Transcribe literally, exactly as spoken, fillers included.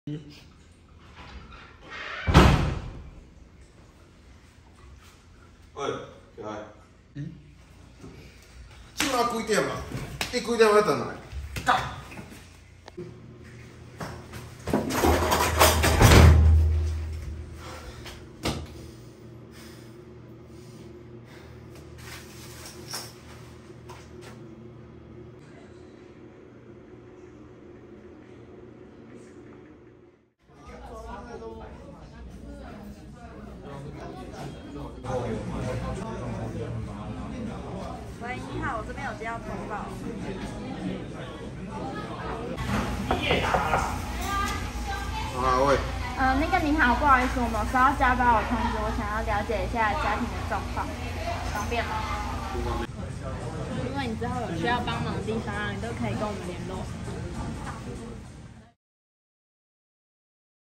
喂，小孩。嗯。即马几点啊？你几点要转来？干。 喂，你好，我这边有接到通报。 啊喂。 嗯，那个您好，不好意思，我们有收到家暴的通知，我想要了解一下家庭的状况，方便吗？ 不方便。 如果你之后有需要帮忙的地方，你都可以跟我们联络。